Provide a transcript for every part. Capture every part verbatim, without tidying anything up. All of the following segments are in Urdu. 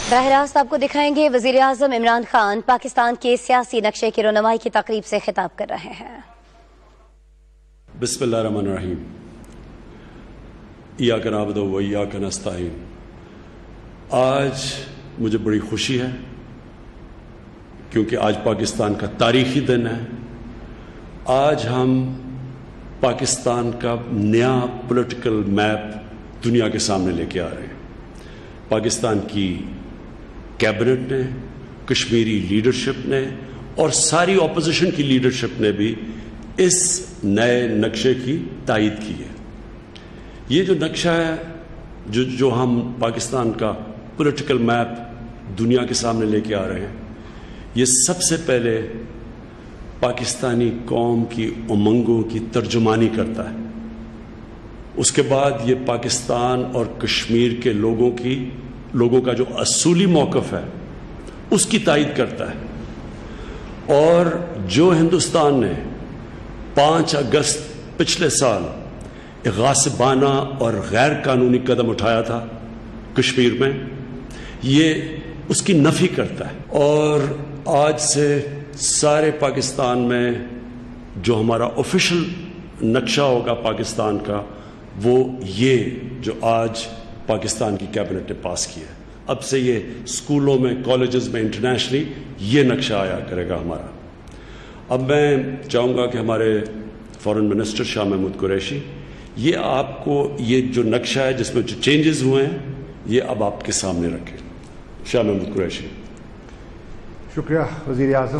براہ راست آپ کو دکھائیں گے وزیر اعظم عمران خان پاکستان کے سیاسی نقشے کی رونمائی کی تقریب سے خطاب کر رہے ہیں۔ بسم اللہ الرحمن الرحیم۔ ایاک نعبد و ایاک نستعین۔ آج مجھے بڑی خوشی ہے کیونکہ آج پاکستان کا تاریخی دن ہے۔ آج ہم پاکستان کا نیا پولیٹیکل میپ دنیا کے سامنے لے کے آ رہے ہیں۔ پاکستان کی کیبنٹ نے، کشمیری لیڈرشپ نے اور ساری اپوزیشن کی لیڈرشپ نے بھی اس نئے نقشے کی تائید کی ہے۔ یہ جو نقشہ ہے جو جو ہم پاکستان کا پولیٹیکل میپ دنیا کے سامنے لے کے آ رہے ہیں، یہ سب سے پہلے پاکستانی قوم کی امنگوں کی ترجمانی کرتا ہے۔ اس کے بعد یہ پاکستان اور کشمیر کے لوگوں کی لوگوں کا جو اصولی موقف ہے اس کی تائید کرتا ہے۔ اور جو ہندوستان نے پانچ اگست پچھلے سال ایک غاصبانہ اور غیر قانونی قدم اٹھایا تھا کشمیر میں، یہ اس کی نفی کرتا ہے۔ اور آج سے سارے پاکستان میں جو ہمارا آفیشل نقشہ ہوگا پاکستان کا، وہ یہ جو آج پاکستان کی کیبنٹ نے پاس کیا ہے۔ اب سے یہ اسکولوں میں، کالجز میں، انٹرنیشنلی یہ نقشہ آیا کرے گا ہمارا۔ اب میں چاہوں گا کہ ہمارے فارن منسٹر شاہ محمود قریشی یہ آپ کو یہ جو نقشہ ہے جس میں جو چینجز ہوئے ہیں یہ اب آپ کے سامنے رکھیں۔ شاہ محمود قریشی۔ شکریہ وزیر اعظم۔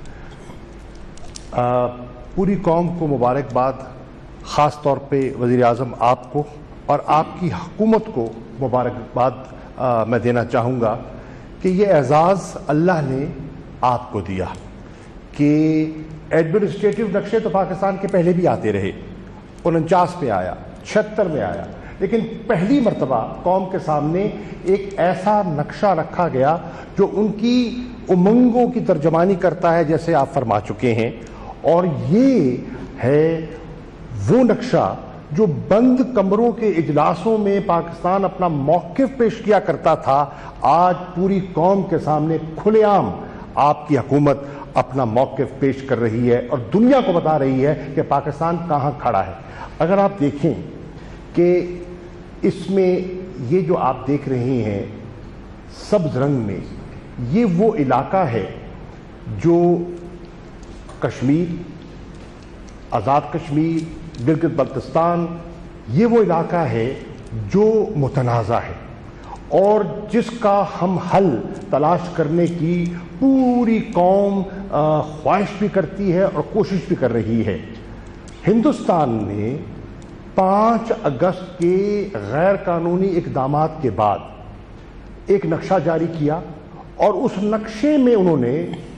پوری قوم کو مبارکباد، خاص طور پہ وزیر اعظم آپ کو اور آپ کی حکومت کو مبارکباد میں دینا چاہوں گا کہ یہ اعزاز اللہ نے آپ کو دیا کہ ایڈمنسٹریٹو نقشے تو پاکستان کے پہلے بھی آتے رہے، انچاس میں آیا، چھہتر میں آیا، لیکن پہلی مرتبہ قوم کے سامنے ایک ایسا نقشہ رکھا گیا جو ان کی امنگوں کی ترجمانی کرتا ہے، جیسے آپ فرما چکے ہیں۔ اور یہ ہے وہ نقشہ جو بند کمروں کے اجلاسوں میں پاکستان اپنا موقف پیش کیا کرتا تھا، آج پوری قوم کے سامنے کھلے عام آپ کی حکومت اپنا موقف پیش کر رہی ہے اور دنیا کو بتا رہی ہے کہ پاکستان کہاں کھڑا ہے۔ اگر آپ دیکھیں کہ اس میں یہ جو آپ دیکھ رہے ہیں سبز رنگ میں، یہ وہ علاقہ ہے جو کشمیر، آزاد کشمیر، گلگت بلتستان، یہ وہ علاقہ ہے جو متنازع ہے اور جس کا ہم حل تلاش کرنے کی پوری قوم خواہش بھی کرتی ہے اور کوشش بھی کر رہی ہے۔ ہندوستان نے پانچ اگست کے غیر قانونی اقدامات کے بعد ایک نقشہ جاری کیا اور اس نقشے میں انہوں نے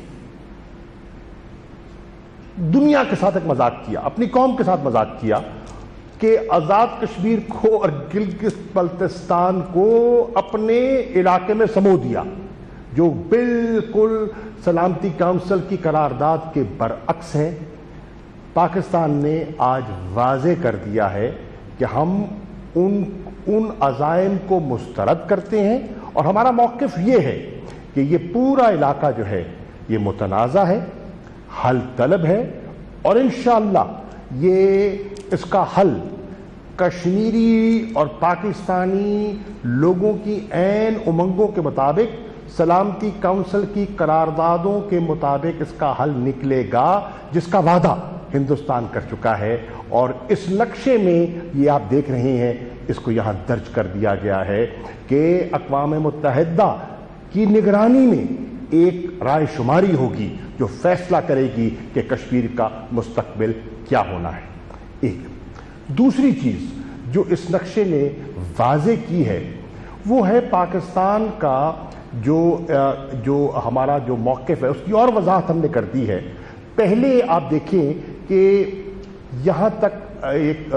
دنیا کے ساتھ ایک مذاق کیا، اپنی قوم کے ساتھ مذاق کیا کہ آزاد کشمیر کو اور گلگت بلتستان کو اپنے علاقے میں سمو دیا، جو بالکل سلامتی کونسل کی قرارداد کے برعکس ہے۔ پاکستان نے آج واضح کر دیا ہے کہ ہم ان ان عزائم کو مسترد کرتے ہیں اور ہمارا موقف یہ ہے کہ یہ پورا علاقہ جو ہے یہ متنازع ہے، حل طلب ہے، اور انشاءاللہ یہ اس کا حل کشمیری اور پاکستانی لوگوں کی عین امنگوں کے مطابق، سلامتی کونسل کی قراردادوں کے مطابق اس کا حل نکلے گا، جس کا وعدہ ہندوستان کر چکا ہے۔ اور اس نقشے میں یہ آپ دیکھ رہے ہیں، اس کو یہاں درج کر دیا گیا ہے کہ اقوام متحدہ کی نگرانی میں ایک رائے شماری ہوگی جو فیصلہ کرے گی کہ کشمیر کا مستقبل کیا ہونا ہے۔ ایک دوسری چیز جو اس نقشے نے واضح کی ہے وہ ہے پاکستان کا جو جو ہمارا جو موقف ہے اس کی اور وضاحت ہم نے کر دی ہے۔ پہلے آپ دیکھیں کہ یہاں تک ایک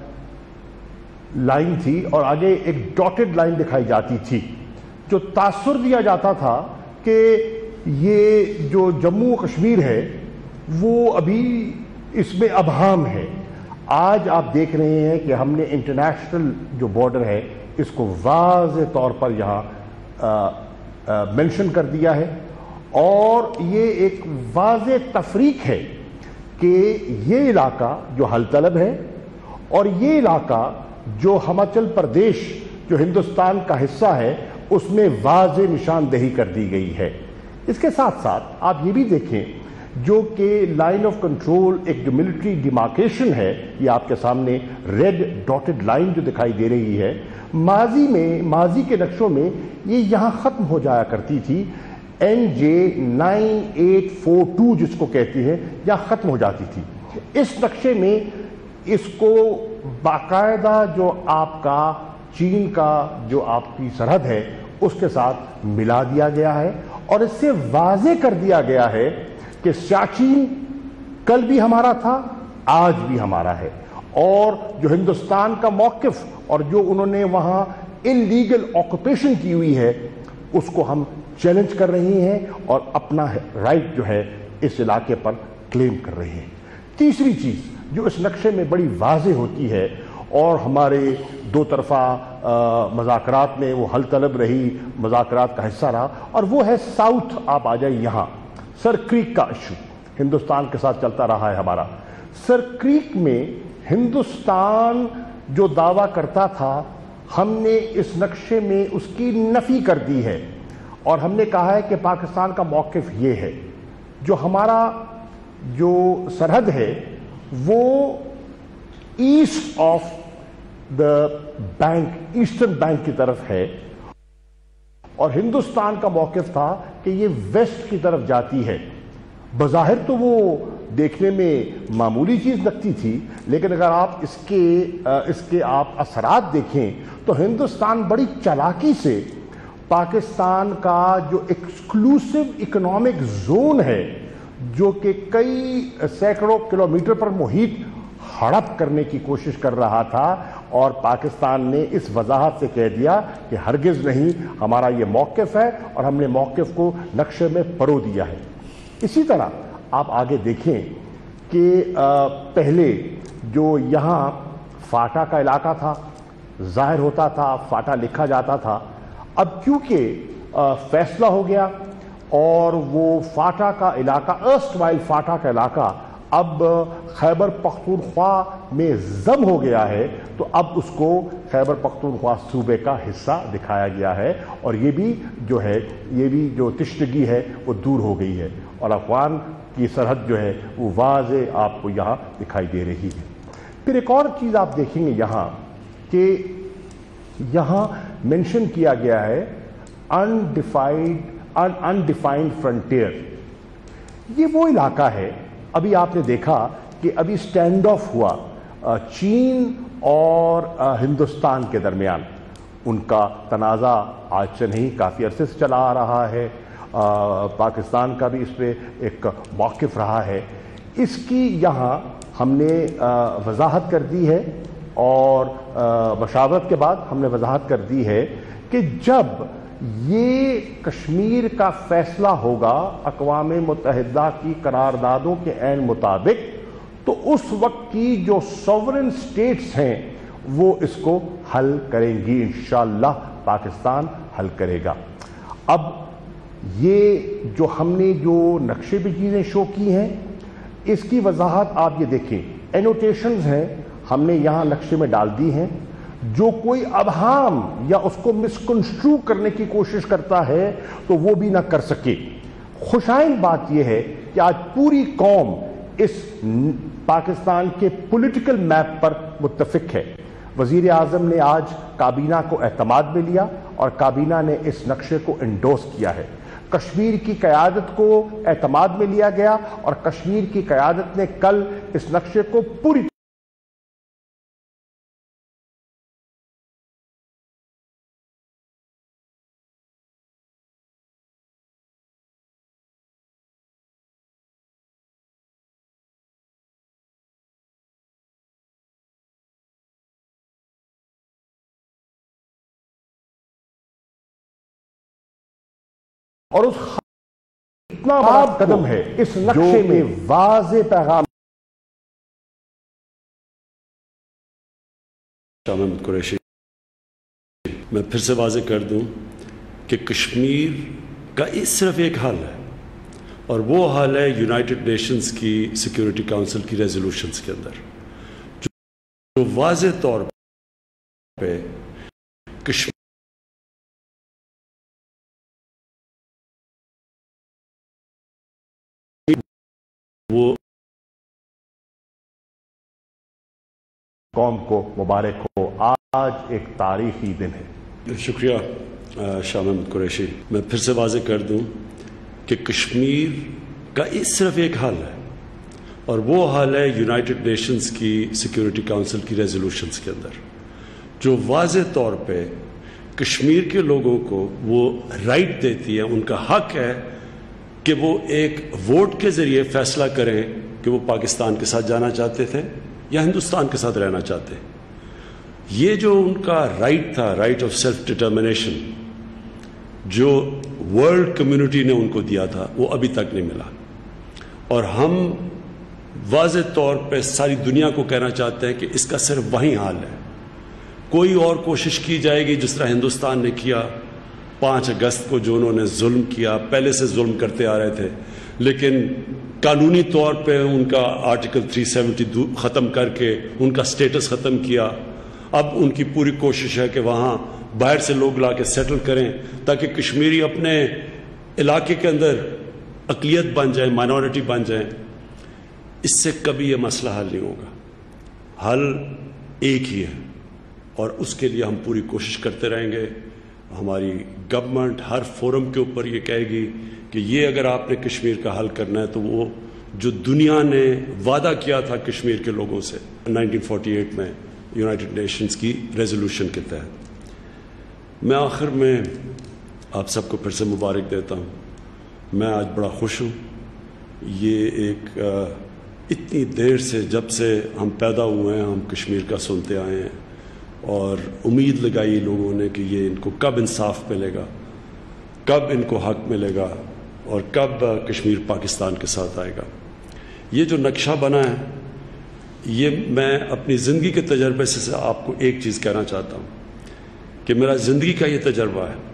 لائن تھی اور آگے ایک ڈاٹڈ لائن دکھائی جاتی تھی، جو تاثر دیا جاتا تھا کہ یہ جو جموں کشمیر ہے وہ ابھی اس میں ابہام ہے۔ آج آپ دیکھ رہے ہیں کہ ہم نے انٹرنیشنل جو بارڈر ہے اس کو واضح طور پر یہاں मेंशन कर दिया है और ये एक वाज़ेह तफरीक है कि ये इलाका जो हल तलब है और ये इलाका जो हिमाचल प्रदेश जो हिंदुस्तान का हिस्सा है उसमें वाज़ेह निशानदेही कर दी गई है। इसके साथ साथ आप ये भी देखें जो कि लाइन ऑफ कंट्रोल एक जो मिलिट्री डिमार्केशन है, ये आपके सामने रेड डॉटेड लाइन जो दिखाई दे रही है, माजी में माजी के नक्शों में ये यहाँ ख़त्म हो जाया करती थी। N J nine eight four two जिसको कहती है यहाँ ख़त्म हो जाती थी। इस नक्शे में इसको बाकायदा जो आपका चीन का जो आपकी सरहद है उसके साथ मिला दिया गया है और इससे वाज़ेह कर दिया गया है कि सियाचिन कल भी हमारा था, आज भी हमारा है और जो हिंदुस्तान का मौक़िफ़ और जो उन्होंने वहाँ इल्लीगल ऑक्यूपेशन की हुई है उसको हम चैलेंज कर रही हैं और अपना राइट जो है इस इलाके पर क्लेम कर रही हैं। तीसरी चीज़ जो इस नक्शे में बड़ी वाज़ेह होती है और हमारे दो तरफा मज़ाकरात में वो हल तलब रही, मज़ाकरात का हिस्सा रहा, और वो है साउथ। आप आ जाइए यहाँ, सर क्रीक का इशू हिंदुस्तान के साथ चलता रहा है हमारा। सर क्रीक में हिंदुस्तान जो दावा करता था हमने इस नक्शे में उसकी नफ़ी कर दी है और हमने कहा है कि पाकिस्तान का मौक़िफ़ ये है, जो हमारा जो सरहद है वो east of the bank, eastern bank की तरफ है और हिंदुस्तान का मौक़िफ़ था कि ये वेस्ट की तरफ जाती है। बज़ाहिर तो वो देखने में मामूली चीज़ लगती थी, लेकिन अगर आप इसके इसके आप असरात देखें तो हिंदुस्तान बड़ी चालाकी से पाकिस्तान का जो एक्सक्लूसिव इकोनॉमिक जोन है जो कि कई सैकड़ों किलोमीटर पर मुहित हड़प करने की कोशिश कर रहा था और पाकिस्तान ने इस वजाहत से कह दिया कि हरगिज़ नहीं, हमारा ये मौक़िफ़ है और हमने मौक़िफ़ को नक्शे में परो दिया है। इसी तरह आप आगे देखें कि पहले जो यहाँ फाटा का इलाका था, ज़ाहिर होता था फाटा लिखा जाता था, अब क्योंकि फैसला हो गया और वो फाटा का इलाका, अर्स्टवाइल फाटा का इलाका अब खैबर पख्तूनख्वा में ज़म हो गया है, तो अब उसको खैबर पख्तूनख्वा सूबे का हिस्सा दिखाया गया है और ये भी जो है ये भी जो तिश्तगी है वो दूर हो गई है और अफगान की सरहद जो है वो वाज़ेह आपको यहाँ दिखाई दे रही है। फिर एक और चीज़ आप देखेंगे यहाँ कि यहाँ मेंशन किया गया है अनडिफाइंड अनडिफाइंड फ्रंटियर। ये वो इलाका है, अभी आपने देखा कि अभी स्टैंड ऑफ हुआ चीन और हिंदुस्तान के दरमियान, उनका तनाज़ा आज से नहीं काफ़ी अरसे से चला आ रहा है। आ, पाकिस्तान का भी इस पर एक मौक़िफ़ रहा है। इसकी यहाँ हमने वजाहत कर दी है और मशावरत के बाद हमने वजाहत कर दी है कि जब ये कश्मीर का फैसला होगा अक़वाम मुत्तहिदा की करारदादों के ऐन मुताबिक, तो उस वक्त की जो सॉवरेन स्टेट्स हैं वो इसको हल करेंगी, इंशाअल्लाह पाकिस्तान हल करेगा। अब ये जो हमने जो नक्शे पे चीज़ें शो की हैं इसकी वजाहत आप ये देखें, एनोटेशंस हैं हमने यहाँ नक्शे में डाल दी हैं। जो कोई अबहाम या उसको मिसकंस्ट्रू करने की कोशिश करता है तो वो भी ना कर सके। खुशाइन बात यह है कि आज पूरी कौम इस पाकिस्तान के पॉलिटिकल मैप पर मुत्तफिक है। वज़ीर आज़म ने आज काबीना को एतमाद में लिया और काबीना ने इस नक्शे को इंडोर्स किया है। कश्मीर की क़यादत को एतमाद में लिया गया और कश्मीर की क़यादत ने कल इस नक्शे को पूरी और उस इतना बड़ा कदम है इस नक्शे में वाज़ेह पैगाम। शाह महमूद कुरैशी, मैं फिर से वाज़ेह कर दूं کہ کشمیر کا صرف ایک حل ہے، اور وہ حل ہے یونائٹڈ نیشنز کی سیکیورٹی کاؤنسل کی ریزولوشنز کے اندر، جو واضح طور پہ کشمیر وہ قوم کو مبارک ہو، آج ایک تاریخی دن ہے۔ شکریہ شاہ محمود قریشی۔ میں پھر سے واضح کر دوں کہ کشمیر کا صرف ایک حل ہے، اور وہ حل ہے یونائٹڈ نیشنز کی سیکیورٹی کاؤنسل کی ریزولوشنز کے اندر، جو واضح طور پہ کشمیر کے لوگوں کو وہ رائٹ دیتی ہے، ان کا حق ہے کہ وہ ایک ووٹ کے ذریعے فیصلہ کریں کہ وہ پاکستان کے ساتھ جانا چاہتے تھے یا ہندوستان کے ساتھ رہنا چاہتے۔ یہ جو ان کا رائٹ تھا، رائٹ آف سیلف ڈٹرمنیشن، جو ورلڈ کمیونٹی نے ان کو دیا تھا، وہ ابھی تک نہیں ملا، اور ہم واضح طور پہ ساری دنیا کو کہنا چاہتے ہیں کہ اس کا صرف وہی حال ہے۔ کوئی اور کوشش کی جائے گی جس طرح ہندوستان نے کیا پانچ اگست کو، جو انہوں نے ظلم کیا، پہلے سے ظلم کرتے آ رہے تھے، لیکن قانونی طور پہ ان کا آرٹیکل تھری سیونٹی ختم کر کے ان کا سٹیٹس ختم کیا۔ اب ان کی پوری کوشش ہے کہ وہاں باہر سے لوگ لا کے سیٹل کریں تاکہ کشمیری اپنے علاقے کے اندر اقلیت بن جائیں، مائنورٹی بن جائیں۔ اس سے کبھی یہ مسئلہ حل نہیں ہوگا، حل ایک ہی ہے، اور اس کے لیے ہم پوری کوشش کرتے رہیں گے۔ ہماری گورنمنٹ ہر فورم کے اوپر یہ کہے گی کہ یہ اگر آپ نے کشمیر کا حل کرنا ہے تو وہ جو دنیا نے وعدہ کیا تھا کشمیر کے لوگوں سے نائنٹین فورٹی ایٹ میں یونائٹڈ نیشنز کی ریزولوشن کے تحت۔ میں آخر میں آپ سب کو پھر سے مبارک دیتا ہوں۔ میں آج بڑا خوش ہوں۔ یہ ایک اتنی دیر سے، جب سے ہم پیدا ہوئے ہیں، ہم کشمیر کا سنتے آئے ہیں، اور امید لگائی لوگوں نے کہ یہ ان کو کب انصاف ملے گا، کب ان کو حق ملے گا، اور کب کشمیر پاکستان کے ساتھ آئے گا۔ یہ جو نقشہ بنا ہے، یہ میں اپنی زندگی کے تجربے سے آپ کو ایک چیز کہنا چاہتا ہوں کہ میرا زندگی کا یہ تجربہ ہے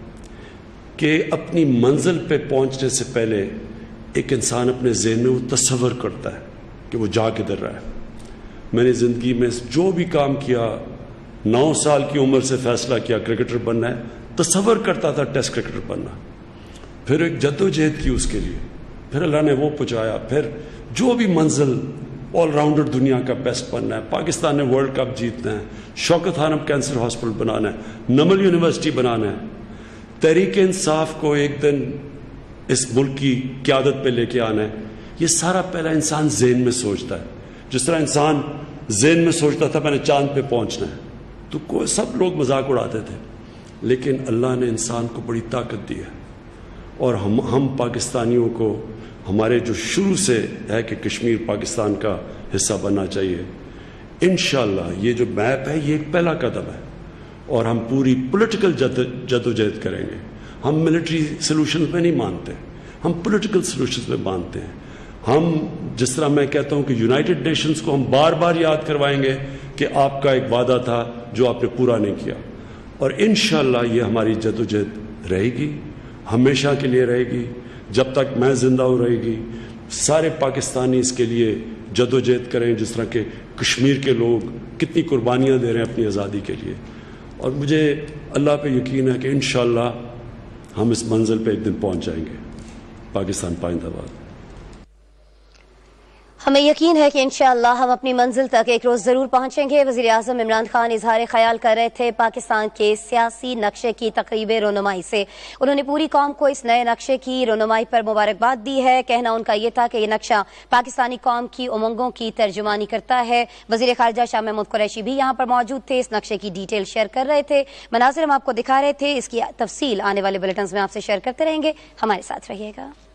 کہ اپنی منزل پہ پہنچنے سے پہلے ایک انسان اپنے ذہن میں وہ تصور کرتا ہے کہ وہ جا کدھر رہا ہے۔ میں نے زندگی میں جو بھی کام کیا، نو سال کی عمر سے فیصلہ کیا کرکٹر بننا ہے، تصور کرتا تھا ٹیسٹ کرکٹر بننا، پھر ایک جدوجہد کی اس کے لیے، پھر اللہ نے وہ پہنچایا، پھر جو بھی منزل، آل راؤنڈر دنیا کا بیسٹ بننا ہے، پاکستان نے ورلڈ کپ جیتنا ہے، شوکت خانم کینسر ہاسپٹل بنانا ہے، نمل یونیورسٹی بنانا ہے، تحریک انصاف کو ایک دن اس ملک کی قیادت پہ لے کے آنا ہے۔ یہ سارا پہلا انسان ذہن میں سوچتا ہے، جس طرح انسان ذہن میں سوچتا تھا میں نے چاند پہ پہنچنا ہے، تو کوئی سب لوگ مذاق اڑاتے تھے، لیکن اللہ نے انسان کو بڑی طاقت دی ہے، اور ہم ہم پاکستانیوں کو، ہمارے جو شروع سے ہے کہ کشمیر پاکستان کا حصہ بننا چاہیے، انشاءاللہ یہ جو میپ ہے یہ ایک پہلا قدم ہے، اور ہم پوری پولیٹیکل جدوجہد کریں گے۔ ہم ملٹری سلوشنز میں نہیں مانتے، ہم پولیٹیکل سلوشنز میں مانتے ہیں۔ ہم جس طرح میں کہتا ہوں کہ یونائٹڈ نیشنز کو ہم بار بار یاد کروائیں گے کہ آپ کا ایک وعدہ تھا جو آپ نے پورا نہیں کیا، اور انشاءاللہ یہ ہماری جدوجہد رہے گی، ہمیشہ کے لیے رہے گی، جب تک میں زندہ ہوں رہے گی۔ سارے پاکستانی اس کے لیے جدوجہد کریں، جس طرح کہ کشمیر کے لوگ کتنی قربانیاں دے رہے ہیں اپنی آزادی کے لیے، اور مجھے اللہ پہ یقین ہے کہ انشاءاللہ ہم اس منزل پہ ایک دن پہنچ جائیں گے۔ پاکستان پائندہ باد۔ ہمیں یقین ہے کہ انشاءاللہ ہم اپنی منزل تک ایک روز ضرور پہنچیں گے۔ وزیر اعظم عمران خان اظہار خیال کر رہے تھے پاکستان کے سیاسی نقشے کی تقریب رونمائی سے۔ انہوں نے پوری قوم کو اس نئے نقشے کی رونمائی پر مبارکباد دی ہے۔ کہنا ان کا یہ تھا کہ یہ نقشہ پاکستانی قوم کی امنگوں کی ترجمانی کرتا ہے۔ وزیر خارجہ شاہ محمود قریشی بھی یہاں پر موجود تھے، اس نقشے کی ڈیٹیل شیئر کر رہے تھے۔ مناظر ہم آپ کو دکھا رہے تھے، اس کی تفصیل آنے والے بلیٹنز میں آپ سے شیئر کرتے رہیں گے، ہمارے ساتھ رہیے گا۔